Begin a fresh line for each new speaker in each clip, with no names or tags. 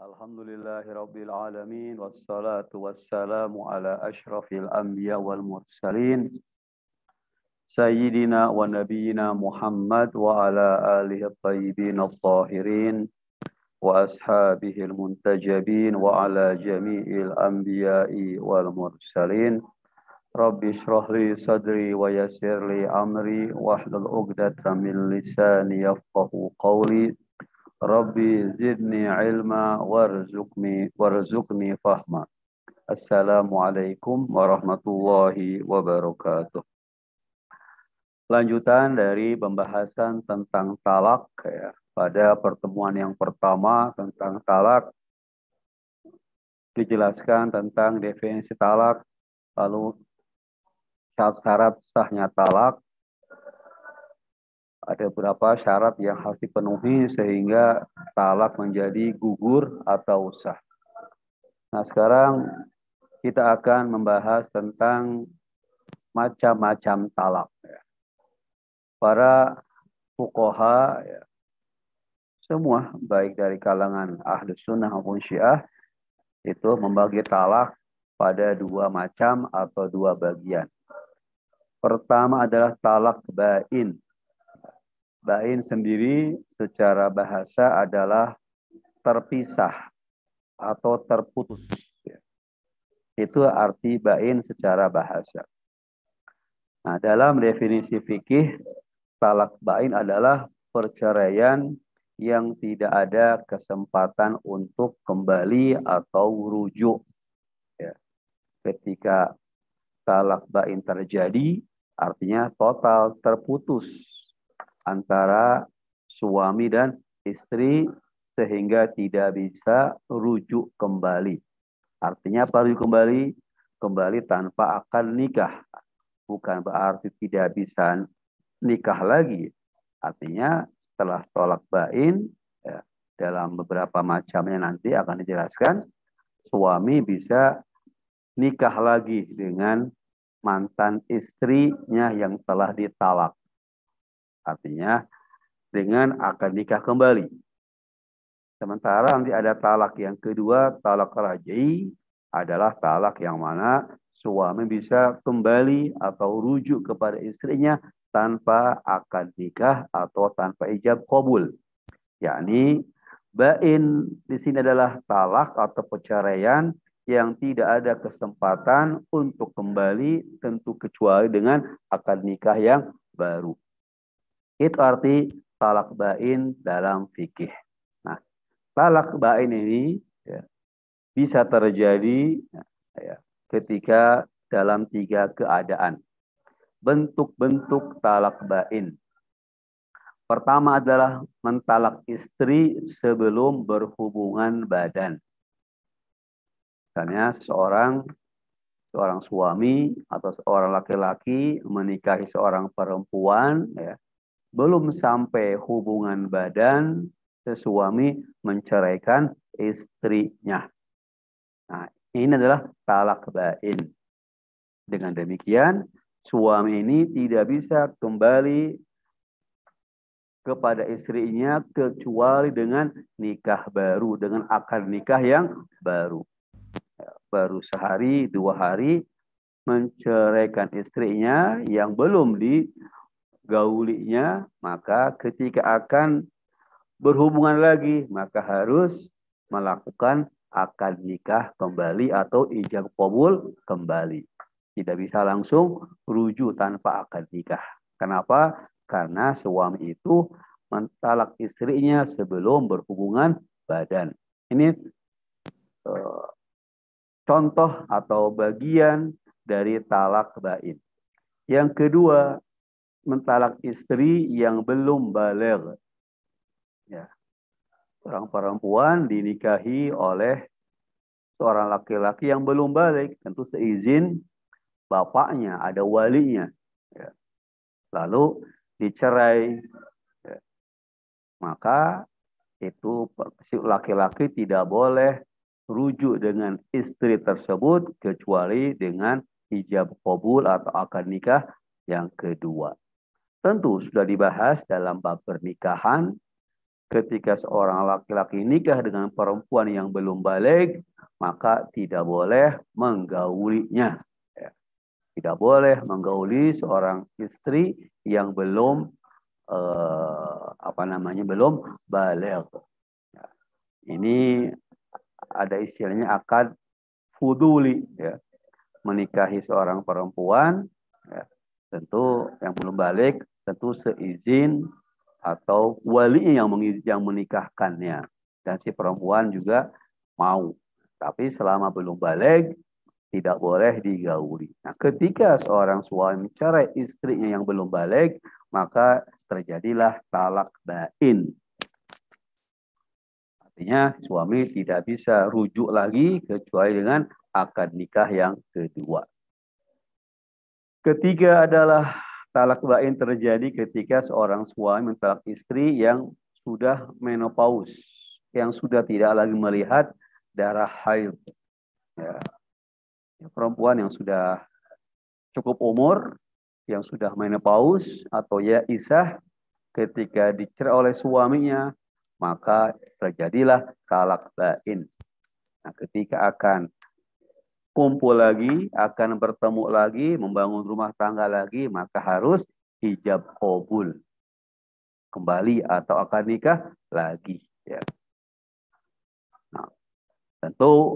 Alhamdulillahirabbil alamin wassalatu wassalamu ala asyrafil anbiya wal mursalin sayyidina wa nabiyyina Muhammad wa ala alihi at-tayyibin at-tahirin wa ashabihil muntajabin wa ala jami'il anbiya'i wal mursalin. Rabbi shrah li sadri wa yassir li amri wahlul 'uqdatam min lisani yafqahu qawli. Rabbi zidni ilma warzuqni fahma. Assalamualaikum warahmatullahi wabarakatuh. Lanjutan dari pembahasan tentang talak ya. Pada pertemuan yang pertama tentang talak dijelaskan tentang definisi talak, lalu syarat sahnya talak. Ada beberapa syarat yang harus dipenuhi sehingga talak menjadi gugur atau sah. Nah, sekarang kita akan membahas tentang macam-macam talak. Para fuqaha, semua baik dari kalangan Ahlus Sunnah maupun Syiah, itu membagi talak pada dua macam atau dua bagian. Pertama adalah talak bain. Bain sendiri secara bahasa adalah terpisah atau terputus. Itu arti bain secara bahasa. Nah, dalam definisi fikih, talak bain adalah perceraian yang tidak ada kesempatan untuk kembali atau rujuk. Ya. Ketika talak bain terjadi, artinya total terputus antara suami dan istri sehingga tidak bisa rujuk kembali. Artinya apa rujuk kembali? Kembali tanpa akad nikah. Bukan berarti tidak bisa nikah lagi. Artinya setelah tolak bain, ya, dalam beberapa macamnya nanti akan dijelaskan, suami bisa nikah lagi dengan mantan istrinya yang telah ditalak. Artinya dengan akad nikah kembali. Sementara nanti ada talak yang kedua, talak raj'i adalah talak yang mana suami bisa kembali atau rujuk kepada istrinya tanpa akad nikah atau tanpa ijab qabul. Yakni bain di sini adalah talak atau perceraian yang tidak ada kesempatan untuk kembali tentu kecuali dengan akad nikah yang baru. Itu arti talak bain dalam fikih. Nah, talak bain ini bisa terjadi ketika dalam tiga keadaan. Bentuk-bentuk talak bain. Pertama adalah mentalak istri sebelum berhubungan badan. Misalnya seorang suami atau seorang laki-laki menikahi seorang perempuan, belum sampai hubungan badan, suami menceraikan istrinya. Nah, ini adalah talak bain. Dengan demikian, suami ini tidak bisa kembali kepada istrinya kecuali dengan nikah baru, dengan akad nikah yang baru. Baru sehari, 2 hari menceraikan istrinya yang belum digaulinya, maka ketika akan berhubungan lagi, maka harus melakukan akad nikah kembali atau ijab qabul kembali. Tidak bisa langsung rujuk tanpa akad nikah. Kenapa? Karena suami itu mentalak istrinya sebelum berhubungan badan. Ini contoh atau bagian dari talak bain. Yang kedua, mentalak istri yang belum baligh. Ya. Seorang perempuan dinikahi oleh seorang laki-laki yang belum baligh, tentu seizin bapaknya, ada walinya. Ya. Lalu dicerai. Ya. Maka itu si laki-laki tidak boleh rujuk dengan istri tersebut kecuali dengan ijab qabul atau akad nikah yang kedua. Tentu sudah dibahas dalam bab pernikahan ketika seorang laki-laki nikah dengan perempuan yang belum baligh, maka tidak boleh menggaulinya. Ya. Tidak boleh menggauli seorang istri yang belum belum baligh. Ya. Ini ada istilahnya akad fuduli, ya. Menikahi seorang perempuan, ya, tentu yang belum balik, tentu seizin atau wali yang menikahkannya, dan si perempuan juga mau. Tapi selama belum balik, tidak boleh digauli. Nah, ketika seorang suami mencerai istrinya yang belum balik, maka terjadilah talak bain. Artinya suami tidak bisa rujuk lagi kecuali dengan akad nikah yang kedua. Ketiga adalah talak bain terjadi ketika seorang suami mentalak istri yang sudah menopause, yang sudah tidak lagi melihat darah haid. Ya. Perempuan yang sudah cukup umur, yang sudah menopause atau ya isah, ketika dicerai oleh suaminya, maka terjadilah talak bain. Nah, ketika akan kumpul lagi, akan bertemu lagi, membangun rumah tangga lagi, maka harus ijab qabul. Kembali atau akan nikah lagi. Ya. Nah, tentu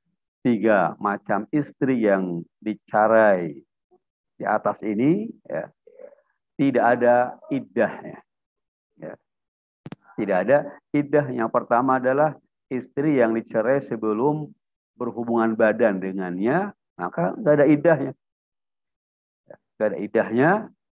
3 macam istri yang dicerai di atas ini, ya, tidak ada iddahnya. Ya. Tidak ada iddah. Yang pertama adalah istri yang dicerai sebelum berhubungan badan dengannya, maka nggak ada iddahnya. Nggak ada iddahnya,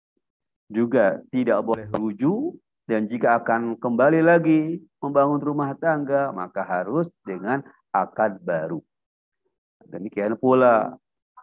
juga tidak boleh rujuk, dan jika akan kembali lagi membangun rumah tangga, maka harus dengan akad baru. Demikian pula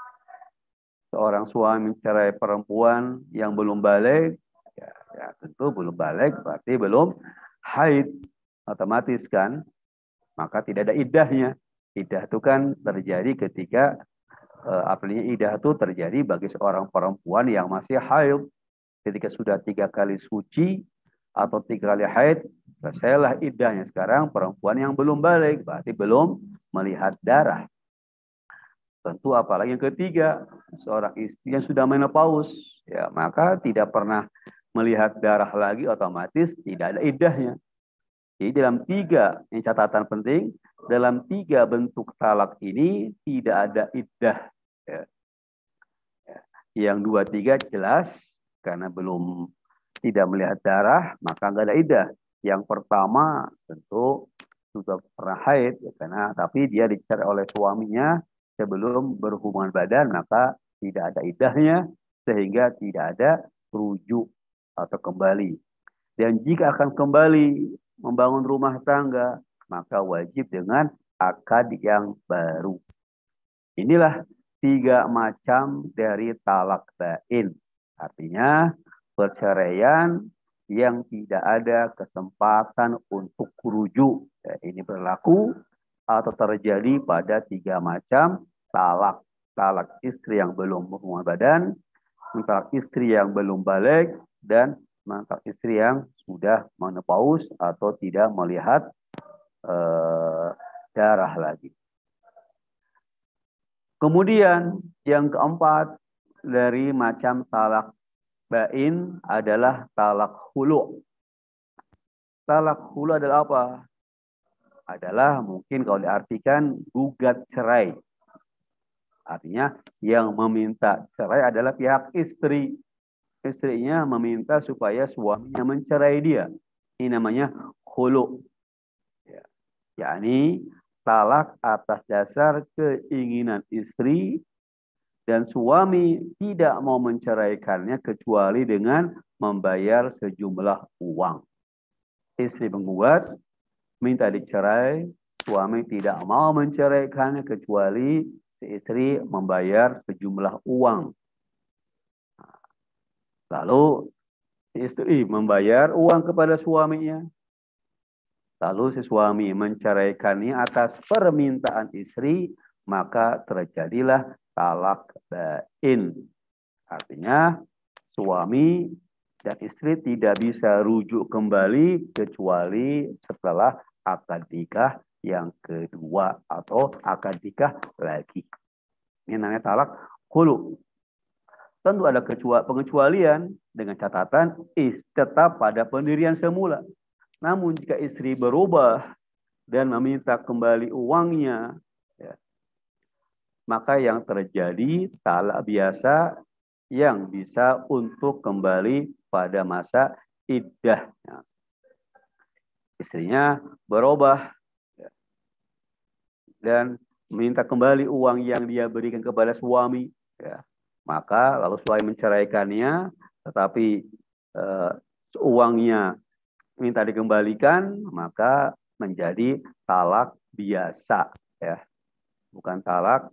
seorang suami mencerai perempuan yang belum balik, ya tentu belum balik berarti belum haid, otomatis kan, maka tidak ada iddahnya. Iddah itu kan terjadi ketika artinya iddah itu terjadi bagi seorang perempuan yang masih haid. Ketika sudah 3 kali suci atau 3 kali haid, selesailah iddahnya. Sekarang perempuan yang belum balik berarti belum melihat darah. Tentu apalagi yang ketiga, seorang istri yang sudah menopause, ya maka tidak pernah melihat darah lagi, otomatis tidak ada iddahnya. Jadi dalam 3, ini catatan penting, dalam 3 bentuk talak ini tidak ada iddah. Ya. Ya. Yang 2, 3 jelas, karena belum tidak melihat darah, maka nggak ada iddah. Yang pertama tentu sudah pernah haid, ya, karena tapi dia dicerai oleh suaminya sebelum berhubungan badan, maka tidak ada iddahnya, sehingga tidak ada rujuk atau kembali. Dan jika akan kembali membangun rumah tangga, maka wajib dengan akad yang baru. Inilah 3 macam dari talak bain. Artinya perceraian yang tidak ada kesempatan untuk rujuk. Ya, ini berlaku atau terjadi pada 3 macam talak. Talak istri yang belum berhubungan badan, talak istri yang belum balik, dan talak istri yang sudah menopause atau tidak melihat darah lagi. Kemudian yang keempat dari macam talak bain adalah talak hulu. Talak hulu adalah apa? Adalah mungkin kalau diartikan gugat cerai. Artinya yang meminta cerai adalah pihak istri. Istrinya meminta supaya suaminya mencerai dia. Ini namanya hulu. Ya. Yakni talak atas dasar keinginan istri, dan suami tidak mau menceraikannya kecuali dengan membayar sejumlah uang. Istri menggugat, minta dicerai, suami tidak mau menceraikannya kecuali si istri membayar sejumlah uang. Lalu si istri membayar uang kepada suaminya. Lalu si suami menceraikannya atas permintaan istri, maka terjadilah talak bain. Artinya suami Dan istri tidak bisa rujuk kembali kecuali setelah akad nikah yang kedua atau akad nikah lagi. Ini namanya talak khulu. Tentu ada pengecualian dengan catatan tetap pada pendirian semula. Namun jika istri berubah dan meminta kembali uangnya, ya, maka yang terjadi talak biasa yang bisa untuk kembali pada masa iddah. Ya. Istrinya berubah ya, dan meminta kembali uang yang dia berikan kepada suami. Ya. Maka lalu suami menceraikannya, tetapi uangnya minta dikembalikan, maka menjadi talak biasa. Ya. Bukan talak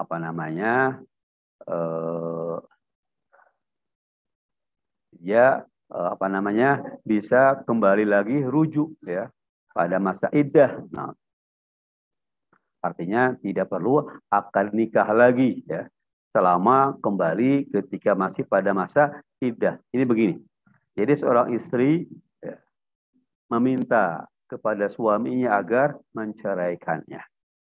bisa kembali lagi rujuk ya pada masa iddah. Nah, artinya tidak perlu akad nikah lagi ya selama kembali ketika masih pada masa iddah. Ini begini. Jadi seorang istri ya, meminta kepada suaminya agar menceraikannya.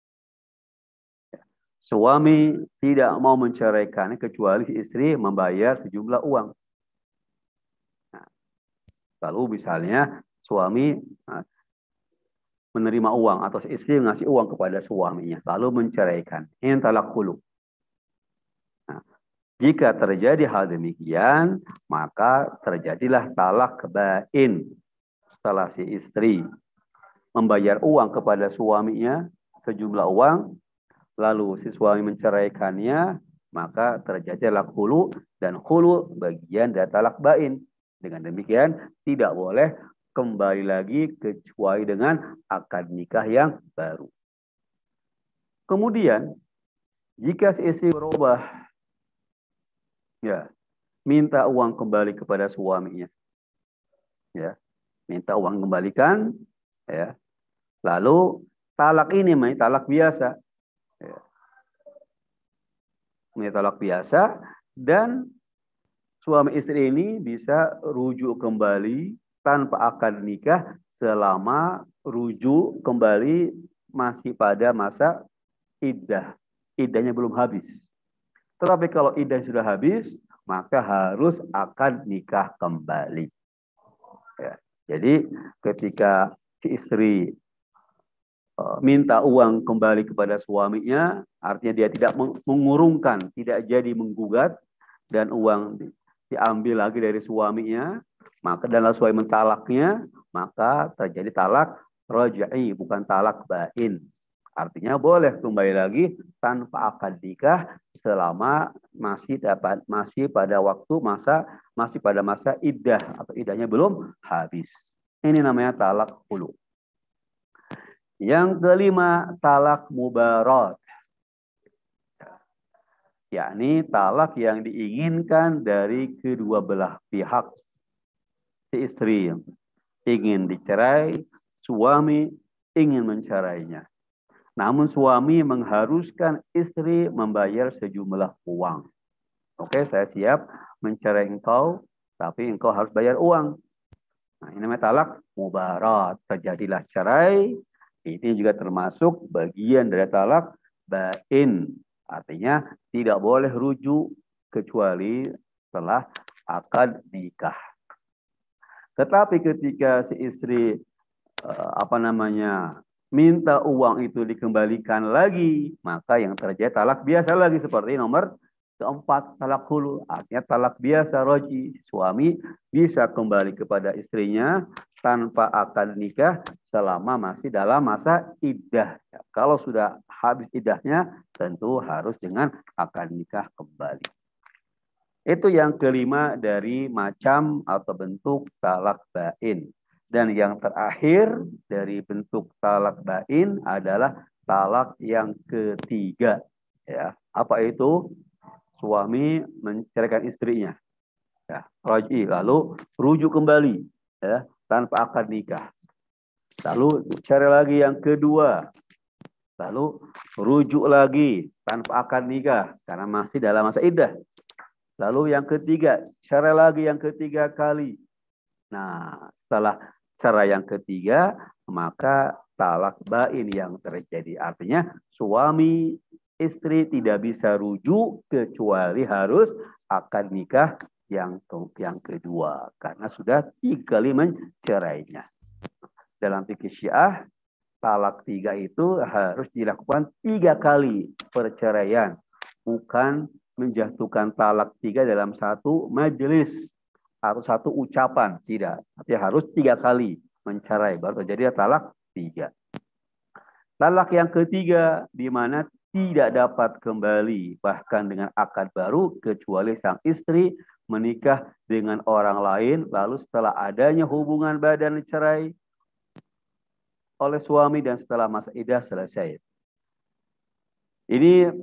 Suami tidak mau menceraikannya kecuali si istri membayar sejumlah uang. Nah, lalu misalnya suami menerima uang atau si istri mengasih uang kepada suaminya lalu menceraikan. Ini talak khulu. Nah, jika terjadi hal demikian, maka terjadilah talak bain. Setelah si istri membayar uang kepada suaminya sejumlah uang, lalu si suami menceraikannya, maka terjadi talak khulu, dan khulu bagian dari talak bain. Dengan demikian tidak boleh kembali lagi kecuali dengan akad nikah yang baru. Kemudian jika si istri berubah, ya minta uang kembali kepada suaminya, ya minta uang kembalikan, ya lalu talak ini talak biasa. Ya. Talak biasa dan suami istri ini bisa rujuk kembali tanpa akad nikah selama rujuk kembali masih pada masa iddah. Iddahnya belum habis. Tetapi kalau iddah sudah habis, maka harus akad nikah kembali. Ya. Jadi ketika si istri minta uang kembali kepada suaminya, artinya dia tidak mengurungkan, tidak jadi menggugat, dan uang diambil lagi dari suaminya, maka dan lalu suami mentalaknya, maka terjadi talak raj'i, bukan talak bain. Artinya boleh kembali lagi tanpa akad nikah selama masih pada masa iddah atau iddahnya belum habis. Ini namanya talak khulu. Yang kelima, talak mubarat. Yakni talak yang diinginkan dari kedua belah pihak. Si istri ingin dicerai, suami ingin mencerainya. Namun suami mengharuskan istri membayar sejumlah uang. Oke, saya siap mencerai engkau, tapi engkau harus bayar uang. Nah, ini namanya talak mubarat. Terjadilah cerai. Ini juga termasuk bagian dari talak bain. Artinya tidak boleh rujuk kecuali setelah akad nikah. Tetapi ketika si istri minta uang itu dikembalikan lagi, maka yang terjadi talak biasa lagi seperti nomor keempat, talak khulu. Artinya talak biasa raj'i. Suami bisa kembali kepada istrinya tanpa akad nikah selama masih dalam masa iddah. Kalau sudah habis iddahnya, tentu harus dengan akad nikah kembali. Itu yang kelima dari macam atau bentuk talak bain. Dan yang terakhir dari bentuk talak bain adalah talak yang ketiga. Ya, apa itu? Suami menceraikan istrinya. Ya, raj'i, lalu rujuk kembali ya, tanpa akad nikah. Lalu cari lagi yang kedua. Lalu rujuk lagi tanpa akad nikah karena masih dalam masa iddah. Lalu yang ketiga, cerai lagi yang ketiga kali. Nah, setelah cerai yang ketiga, maka talak bain yang terjadi. Artinya suami istri tidak bisa rujuk kecuali harus akad nikah yang kedua. Karena sudah 3 kali mencerainya. Dalam fikih Syiah, talak 3 itu harus dilakukan 3 kali perceraian. Bukan menjatuhkan talak 3 dalam satu majelis atau satu ucapan. Tidak. Tapi harus 3 kali mencerai. Baru terjadi talak 3. Talak yang ketiga, di mana tidak dapat kembali bahkan dengan akad baru kecuali sang istri menikah dengan orang lain. Lalu setelah adanya hubungan badan cerai oleh suami dan setelah masa iddah selesai. Ini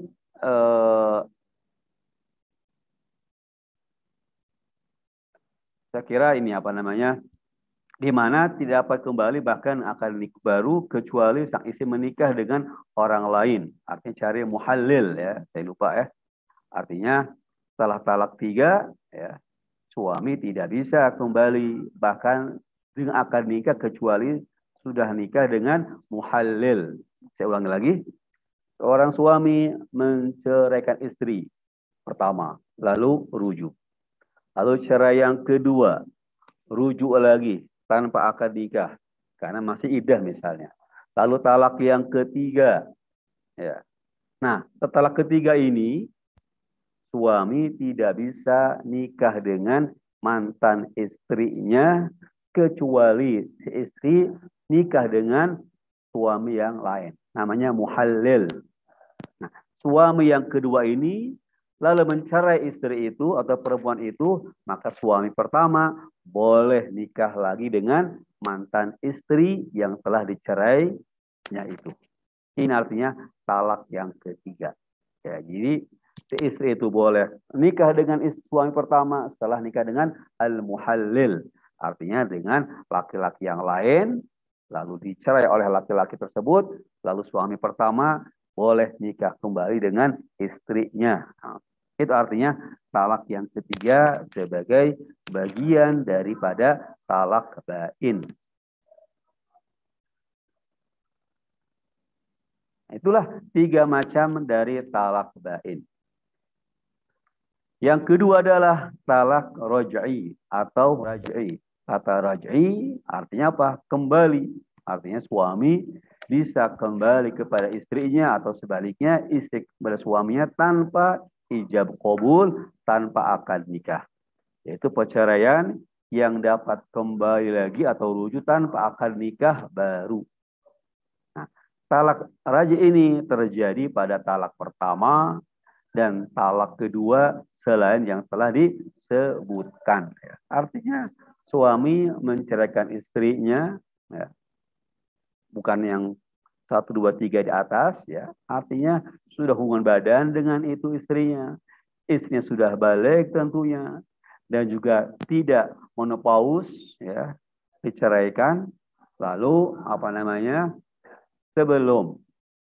saya kira ini apa namanya, di mana tidak dapat kembali bahkan akan nikah baru kecuali sang istri menikah dengan orang lain. Artinya cari muhallil ya, saya lupa ya. Artinya setelah talak 3 ya, suami tidak bisa kembali bahkan dengan akad nikah kecuali sudah nikah dengan muhallil. Saya ulangi lagi. Seorang suami menceraikan istri pertama, lalu rujuk. Lalu cerai yang kedua, rujuk lagi tanpa akad nikah karena masih iddah misalnya. Lalu talak yang ketiga. Ya. Nah, setelah ketiga ini suami tidak bisa nikah dengan mantan istrinya kecuali si istri nikah dengan suami yang lain. Namanya muhallil. Nah, suami yang kedua ini lalu mencerai istri itu atau perempuan itu, maka suami pertama boleh nikah lagi dengan mantan istri yang telah dicerainya itu. Ini artinya talak yang ketiga. Ya, jadi si istri itu boleh nikah dengan suami pertama setelah nikah dengan al-muhallil. Artinya dengan laki-laki yang lain, lalu dicerai oleh laki-laki tersebut, lalu suami pertama boleh nikah kembali dengan istrinya. Nah, itu artinya talak yang ketiga sebagai bagian daripada talak bain. Itulah 3 macam dari talak bain. Yang kedua adalah talak raj'i atau raj'i. Kata raj'i artinya apa? Kembali. Artinya suami bisa kembali kepada istrinya atau sebaliknya istri kepada suaminya tanpa ijab qabul, tanpa akad nikah. Yaitu perceraian yang dapat kembali lagi atau rujuk tanpa akad nikah baru. Nah, talak raj'i ini terjadi pada talak pertama dan talak kedua selain yang telah disebutkan. Artinya suami menceraikan istrinya, ya, bukan yang 1, 2, 3 di atas, ya. Artinya sudah hubungan badan dengan itu istrinya. Istrinya sudah balik tentunya. Dan juga tidak menopause, ya, diceraikan. Lalu sebelum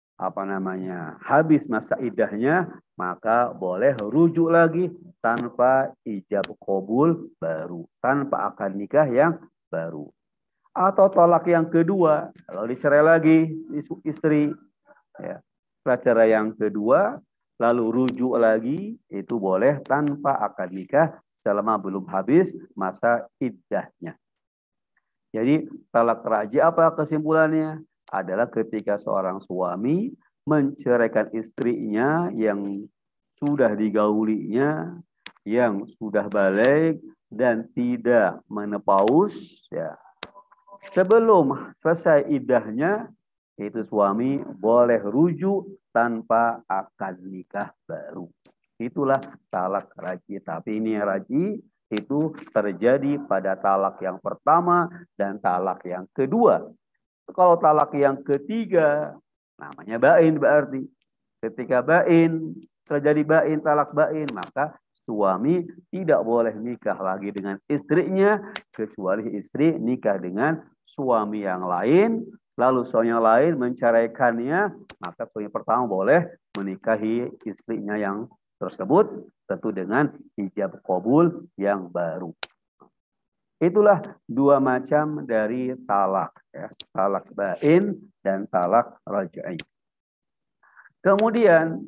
habis masa iddahnya, maka boleh rujuk lagi tanpa ijab qabul baru, tanpa akad nikah yang baru. Atau tolak yang kedua, kalau dicerai lagi istri, ya, setelah cerai yang kedua, lalu rujuk lagi, itu boleh tanpa akad nikah selama belum habis masa iddahnya. Jadi talak raj'i apa kesimpulannya? Adalah ketika seorang suami menceraikan istrinya yang sudah digaulinya, yang sudah balik dan tidak menopause, ya. Sebelum selesai iddahnya, itu suami boleh rujuk tanpa akad nikah baru. Itulah talak raj'i. Tapi ini raj'i itu terjadi pada talak yang pertama dan talak yang kedua. Kalau talak yang ketiga, namanya bain berarti. Ketika bain, terjadi bain, talak bain, maka suami tidak boleh nikah lagi dengan istrinya, kecuali istri nikah dengan suami yang lain, lalu suami yang lain menceraikannya, maka suami pertama boleh menikahi istrinya yang tersebut, tentu dengan ijab qabul yang baru. Itulah dua macam dari talak, ya. Talak bain dan talak raj'i. Kemudian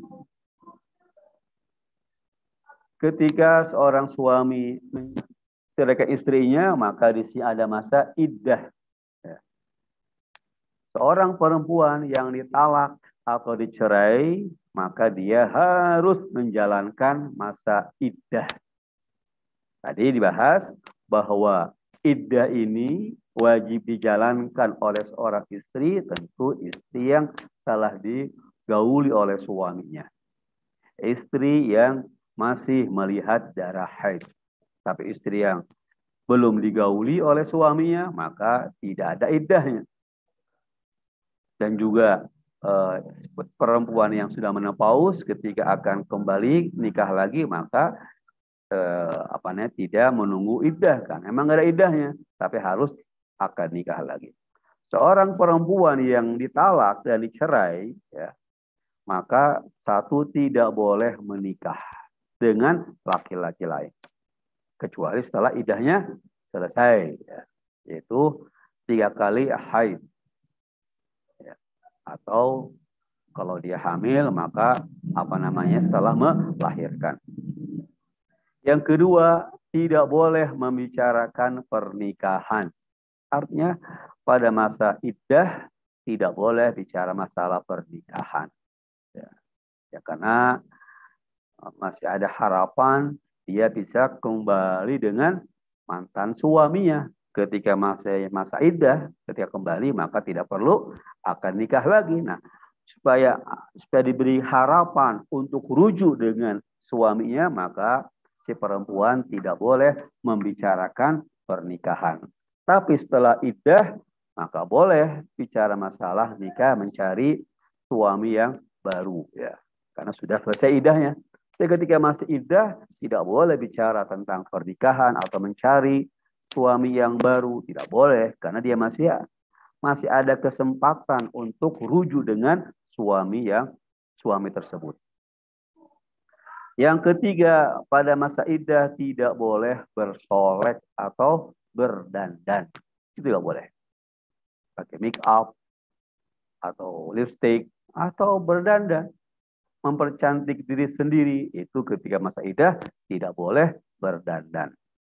ketika seorang suami menceraikan istrinya, maka di sini ada masa iddah. Ya. Seorang perempuan yang ditalak atau dicerai, maka dia harus menjalankan masa iddah. Tadi dibahas bahwa iddah ini wajib dijalankan oleh seorang istri, tentu istri yang telah digauli oleh suaminya. Istri yang masih melihat darah haid. Tapi istri yang belum digauli oleh suaminya, maka tidak ada iddahnya. Dan juga perempuan yang sudah menopause ketika akan kembali nikah lagi, maka tidak menunggu iddah, kan emang gak ada iddahnya, tapi harus akan nikah lagi. Seorang perempuan yang ditalak dan dicerai, ya, maka satu tidak boleh menikah dengan laki-laki lain kecuali setelah iddahnya selesai, ya, yaitu 3 kali haid. Atau kalau dia hamil, maka setelah melahirkan. Yang kedua, tidak boleh membicarakan pernikahan. Artinya pada masa iddah tidak boleh bicara masalah pernikahan. Ya, karena masih ada harapan dia bisa kembali dengan mantan suaminya. Ketika masa iddah, ketika kembali maka tidak perlu akan nikah lagi. Nah, supaya diberi harapan untuk rujuk dengan suaminya, maka si perempuan tidak boleh membicarakan pernikahan. Tapi setelah iddah, maka boleh bicara masalah nikah, mencari suami yang baru, ya, karena sudah selesai iddahnya. Jadi ketika masih iddah, tidak boleh bicara tentang pernikahan atau mencari suami yang baru, tidak boleh, karena dia masih ada kesempatan untuk rujuk dengan suami tersebut. Yang ketiga, pada masa iddah tidak boleh bersolek atau berdandan. Itu tidak boleh. Pakai make up atau lipstick atau berdandan, mempercantik diri sendiri, itu ketika masa iddah tidak boleh berdandan.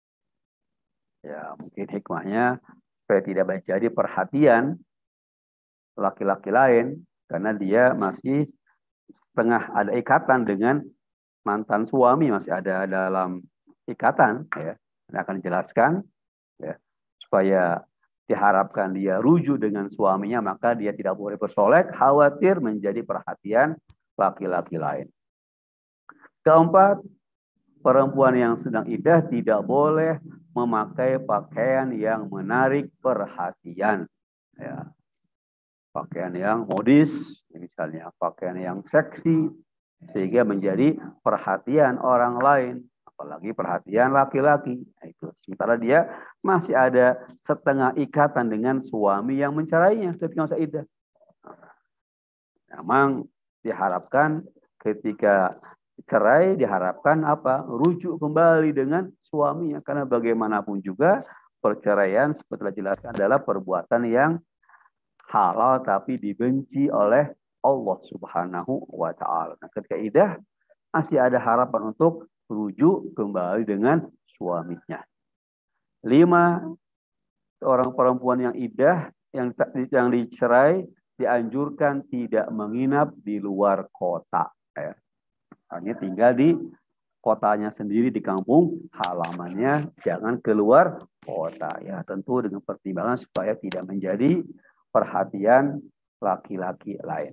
Ya, mungkin hikmahnya supaya tidak menjadi perhatian laki-laki lain, karena dia masih tengah ada ikatan dengan mantan suami, masih ada dalam ikatan, ya. Saya akan jelaskan, ya, supaya diharapkan dia rujuk dengan suaminya, maka dia tidak boleh bersolek, khawatir menjadi perhatian laki-laki lain. Keempat, perempuan yang sedang iddah tidak boleh memakai pakaian yang menarik perhatian, ya. Pakaian yang modis, misalnya pakaian yang seksi, sehingga menjadi perhatian orang lain, apalagi perhatian laki-laki. Nah, itu. Sementara dia masih ada setengah ikatan dengan suami yang mencerainya ketika masa iddah. Memang diharapkan ketika cerai, diharapkan rujuk kembali dengan suaminya, karena bagaimanapun juga perceraian seperti telah dijelaskan adalah perbuatan yang halal tapi dibenci oleh Allah Subhanahu wa ta'ala. Nah, ketika iddah masih ada harapan untuk rujuk kembali dengan suaminya. 5, seorang perempuan yang iddah yang dicerai dianjurkan tidak menginap di luar kota, ya. Hanya tinggal di kotanya sendiri, di kampung halamannya, jangan keluar kota, ya, tentu dengan pertimbangan supaya tidak menjadi perhatian laki-laki lain.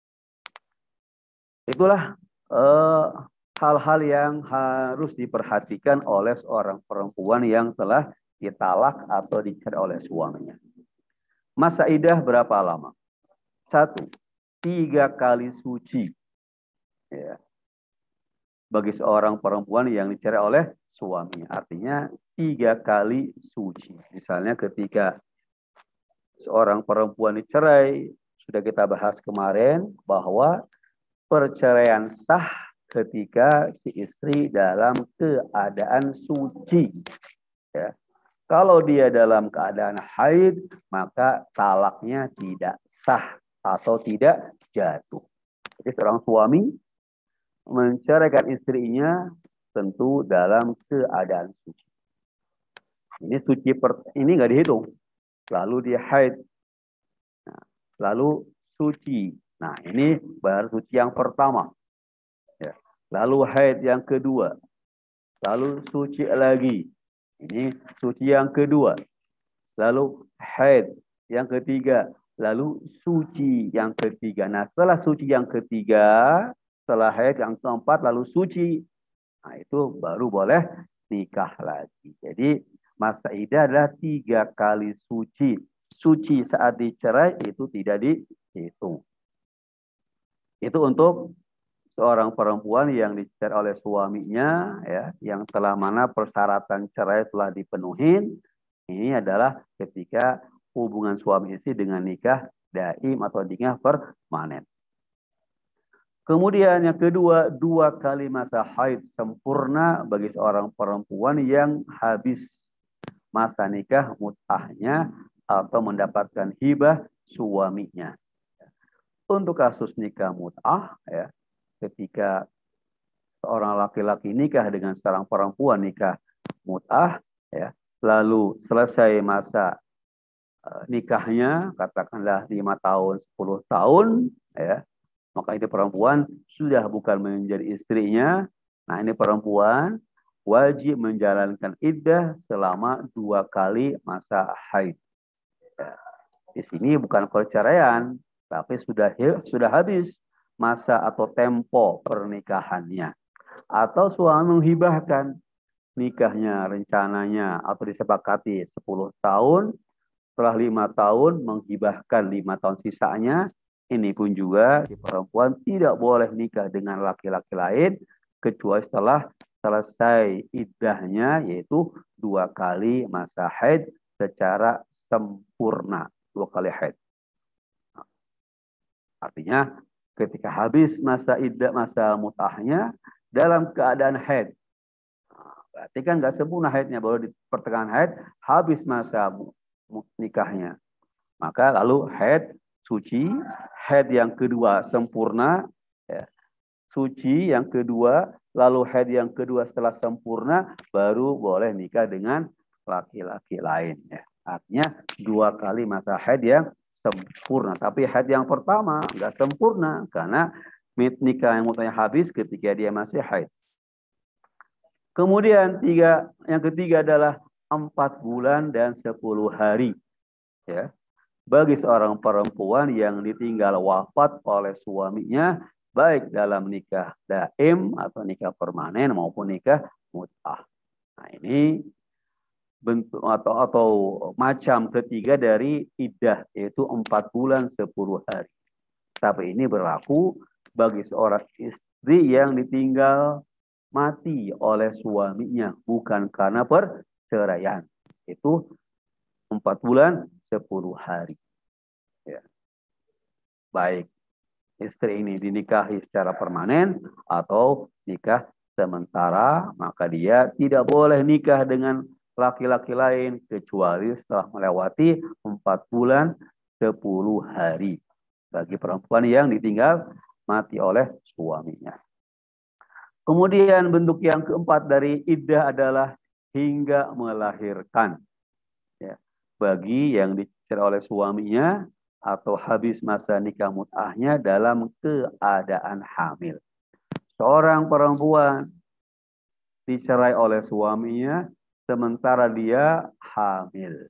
Itulah hal-hal yang harus diperhatikan oleh seorang perempuan yang telah ditalak atau dicerai oleh suaminya. Masa iddah berapa lama? 1, 3 kali suci, ya, bagi seorang perempuan yang dicerai oleh suaminya. Artinya 3 kali suci. Misalnya ketika seorang perempuan dicerai, sudah kita bahas kemarin bahwa perceraian sah ketika si istri dalam keadaan suci. Ya. Kalau dia dalam keadaan haid, maka talaknya tidak sah atau tidak jatuh. Jadi seorang suami menceraikan istrinya tentu dalam keadaan suci. Ini suci ini nggak dihitung. Lalu dia haid. Nah, lalu suci. Nah, ini baru suci yang pertama. Ya. Lalu haid yang kedua. Lalu suci lagi. Ini suci yang kedua. Lalu haid yang ketiga. Lalu suci yang ketiga. Nah, setelah suci yang ketiga, setelah haid yang keempat, lalu suci. Nah, itu baru boleh nikah lagi. Jadi, masa iddah adalah 3 kali suci. Suci saat dicerai itu tidak dihitung. Itu untuk seorang perempuan yang dicerai oleh suaminya, ya, yang telah mana persyaratan cerai telah dipenuhi. Ini adalah ketika hubungan suami istri dengan nikah daim atau nikah permanen. Kemudian yang kedua, 2 kali masa haid sempurna bagi seorang perempuan yang habis masa nikah mut'ahnya atau mendapatkan hibah suaminya. Untuk kasus nikah mut'ah, ya, ketika seorang laki-laki nikah dengan seorang perempuan nikah mut'ah, ya, lalu selesai masa nikahnya, katakanlah 5 tahun, 10 tahun, ya, maka ini perempuan sudah bukan menjadi istrinya. Nah, ini perempuan wajib menjalankan iddah selama 2 kali masa haid. Ya, di sini bukan perceraian, tapi sudah habis masa atau tempo pernikahannya. Atau suami menghibahkan nikahnya rencananya atau disepakati 10 tahun, setelah 5 tahun menghibahkan 5 tahun sisanya. Ini pun juga si perempuan tidak boleh nikah dengan laki-laki lain kecuali setelah selesai iddahnya, yaitu 2 kali masa haid secara sempurna. 2 kali haid. Artinya ketika habis masa iddah, masa mut'ahnya dalam keadaan haid. Berarti kan nggak sempurna haidnya, baru di pertengahan haid habis masa nikahnya. Maka lalu haid suci, haid yang kedua sempurna, ya. Suci yang kedua, lalu haid yang kedua setelah sempurna, baru boleh nikah dengan laki-laki lain. Ya. Artinya 2 kali masa haid yang sempurna. Tapi haid yang pertama nggak sempurna, karena nikah yang mutanya habis ketika dia masih haid. Kemudian yang ketiga adalah 4 bulan dan 10 hari. Ya. Bagi seorang perempuan yang ditinggal wafat oleh suaminya, baik dalam nikah daim atau nikah permanen maupun nikah mut'ah. Nah, ini bentuk atau macam ketiga dari iddah, yaitu 4 bulan 10 hari. Tapi ini berlaku bagi seorang istri yang ditinggal mati oleh suaminya, bukan karena perceraian. Itu 4 bulan 10 hari. Ya. Baik istri ini dinikahi secara permanen atau nikah sementara, maka dia tidak boleh nikah dengan laki-laki lain kecuali setelah melewati 4 bulan 10 hari bagi perempuan yang ditinggal mati oleh suaminya. Kemudian bentuk yang keempat dari iddah adalah hingga melahirkan. Ya. Bagi yang dicerai oleh suaminya atau habis masa nikah mut'ahnya dalam keadaan hamil. Seorang perempuan dicerai oleh suaminya sementara dia hamil.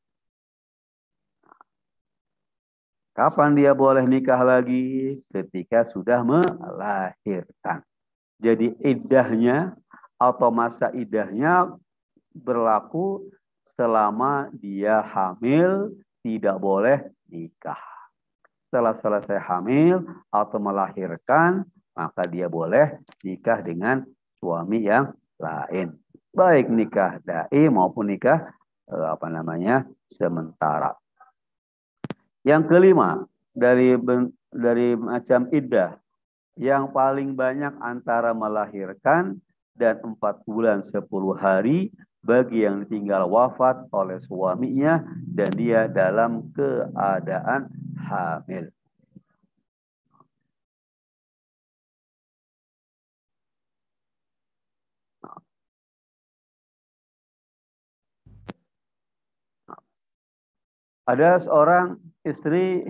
Kapan dia boleh nikah lagi? Ketika sudah melahirkan. Jadi iddahnya atau masa iddahnya berlaku selama dia hamil, tidak boleh nikah. Setelah selesai hamil atau melahirkan, maka dia boleh nikah dengan suami yang lain. Baik nikah dai maupun nikah sementara. Yang kelima dari macam iddah Yang paling banyak antara melahirkan dan 4 bulan 10 hari bagi yang ditinggal wafat oleh suaminya dan dia dalam keadaan hamil. Ada seorang istri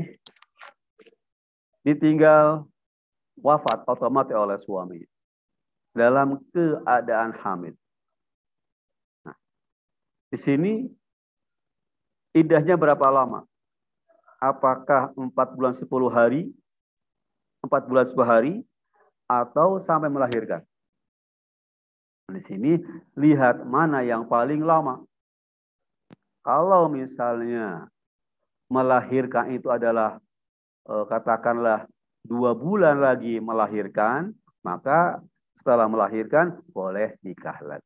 ditinggal wafat otomatis oleh suami dalam keadaan hamil. Nah, di sini iddahnya berapa lama? Apakah 4 bulan 10 hari, 4 bulan 10 hari, atau sampai melahirkan? Di sini lihat mana yang paling lama. Kalau misalnya melahirkan itu adalah katakanlah 2 bulan lagi melahirkan, maka setelah melahirkan boleh nikah lagi.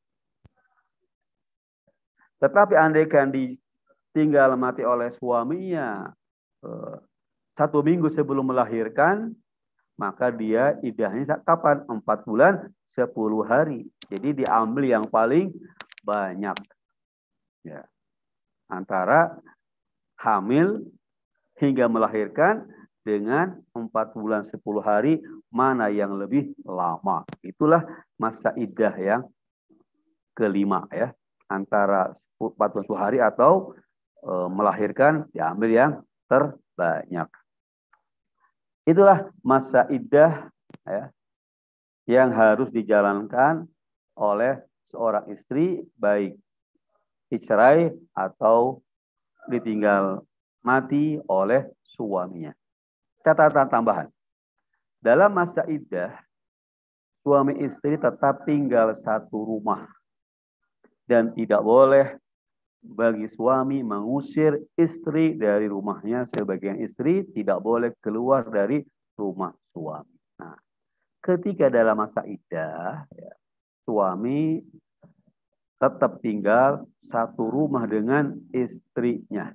Tetapi andaikan ditinggal mati oleh suaminya 1 minggu sebelum melahirkan, maka dia iddahnya kapan? 4 bulan 10 hari. Jadi diambil yang paling banyak. Ya. Antara hamil hingga melahirkan dengan 4 bulan 10 hari, mana yang lebih lama. Itulah masa iddah yang kelima ya. Antara 4 bulan 10 hari atau melahirkan diambil yang terbanyak. Itulah masa iddah ya, yang harus dijalankan oleh seorang istri baik dicerai atau ditinggal mati oleh suaminya. Catatan tambahan. Dalam masa iddah, suami istri tetap tinggal satu rumah. Dan tidak boleh bagi suami mengusir istri dari rumahnya. Sebagian istri tidak boleh keluar dari rumah suami. Nah, ketika dalam masa iddah, ya, suami tetap tinggal satu rumah dengan istrinya.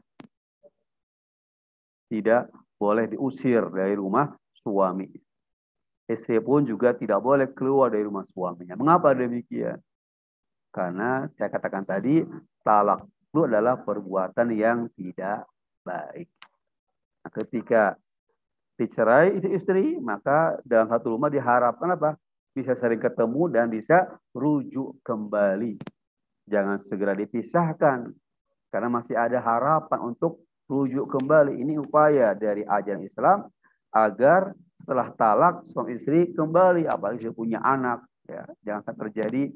Tidak boleh diusir dari rumah suami. Istri pun juga tidak boleh keluar dari rumah suaminya. Mengapa demikian? Karena saya katakan tadi, talak itu adalah perbuatan yang tidak baik. Nah, ketika dicerai istri, maka dalam satu rumah diharapkan apa? Bisa sering ketemu dan bisa rujuk kembali. Jangan segera dipisahkan. Karena masih ada harapan untuk rujuk kembali. Ini upaya dari ajaran Islam agar setelah talak suami istri kembali, apalagi dia punya anak. Ya, jangan terjadi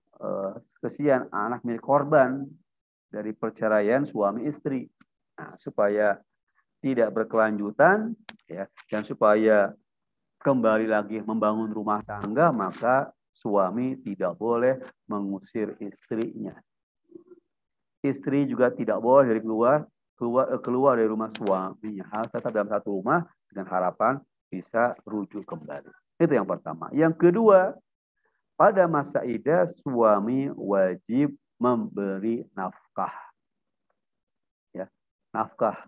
kesian anak milik korban dari perceraian suami istri. Nah, supaya tidak berkelanjutan ya, dan supaya kembali lagi membangun rumah tangga, maka suami tidak boleh mengusir istrinya. Istri juga tidak boleh keluar dari rumah suaminya. Harus tetap dalam satu rumah dengan harapan bisa rujuk kembali. Itu yang pertama. Yang kedua, pada masa iddah suami wajib memberi nafkah. Ya, nafkah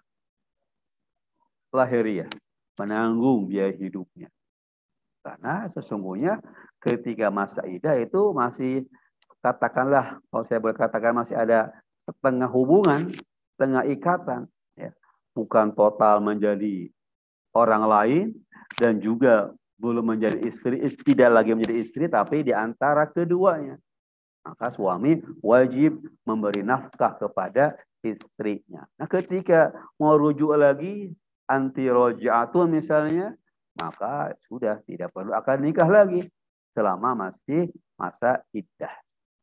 lahiriah, menanggung biaya hidupnya. Karena sesungguhnya ketika masa iddah itu masih, katakanlah, kalau saya boleh katakan, masih ada setengah hubungan, setengah ikatan. Ya. Bukan total menjadi orang lain dan juga belum menjadi istri, tidak lagi menjadi istri, tapi di antara keduanya. Maka suami wajib memberi nafkah kepada istrinya. Nah, ketika mau rujuk lagi, anti rojaatun misalnya, maka sudah tidak perlu akad nikah lagi selama masih masa iddah.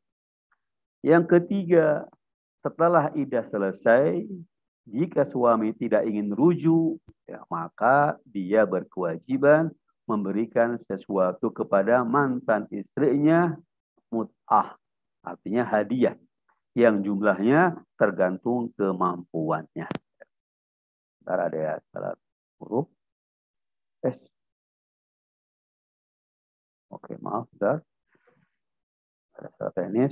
Yang ketiga, setelah iddah selesai, jika suami tidak ingin rujuk, ya, maka dia berkewajiban memberikan sesuatu kepada mantan istrinya, mut'ah, artinya hadiah, yang jumlahnya tergantung kemampuannya. Ntar ada ya salah huruf. Oke, maaf, sudah. Ada salah teknis.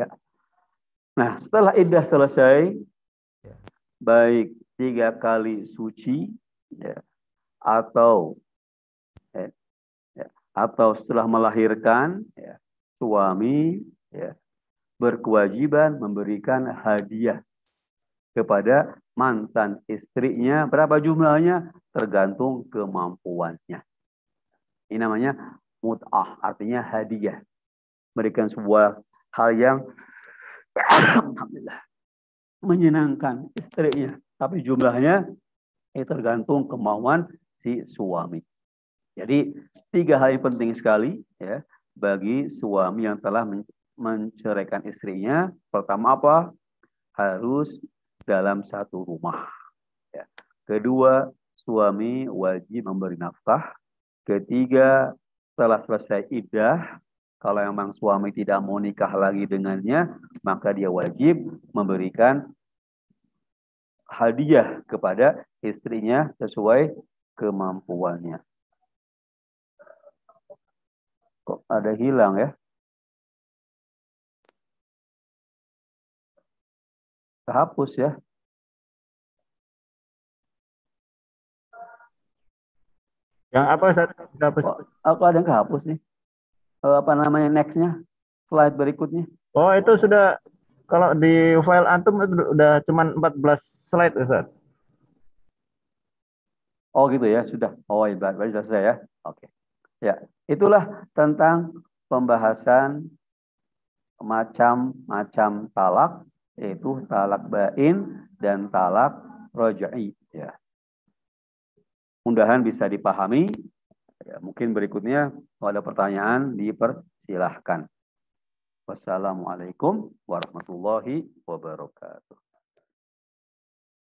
Ya. Nah, setelah iddah selesai, baik 3 kali suci, ya, atau atau setelah melahirkan, ya, suami, ya, berkewajiban memberikan hadiah kepada mantan istrinya. Berapa jumlahnya? Tergantung kemampuannya. Ini namanya mut'ah, artinya hadiah. Memberikan sebuah hal yang alhamdulillah menyenangkan istrinya. Tapi jumlahnya tergantung kemauan si suami. Jadi 3 hal yang penting sekali ya bagi suami yang telah menceraikan istrinya. Pertama apa? Harus dalam satu rumah. Ya. Kedua, suami wajib memberi nafkah. Ketiga, setelah selesai iddah, kalau memang suami tidak mau nikah lagi dengannya, maka dia wajib memberikan hadiah kepada istrinya sesuai kemampuannya. Kok ada hilang ya? Kehapus ya?
Yang apa Ustaz? Dihapus.
Kok aku ada yang kehapus nih? Apa namanya next-nya? Slide berikutnya.
Oh, itu sudah kalau di file antum itu udah cuman 14 slide Ustaz.
Oh gitu ya, sudah. Oh iya, berarti selesai ya. Oke. Ya, itulah tentang pembahasan macam-macam talak, yaitu talak bain dan talak roja'i. Ya. Mudahan bisa dipahami. Ya, mungkin berikutnya kalau ada pertanyaan dipersilahkan. Wassalamualaikum warahmatullahi wabarakatuh.